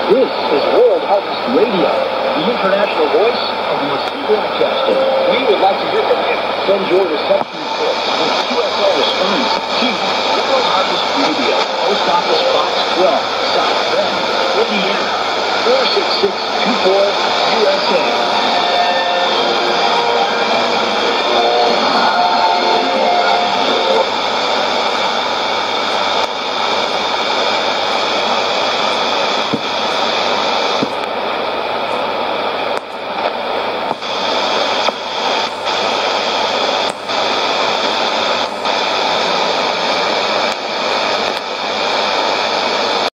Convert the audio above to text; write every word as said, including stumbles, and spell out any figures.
This is World Harvest Radio, the international voice of Mercy Broadcasting. We would like to hear from you. Send your reception report with Q S L response to World Harvest Radio, Post Office Box twelve, South Bend, Indiana, four six six two four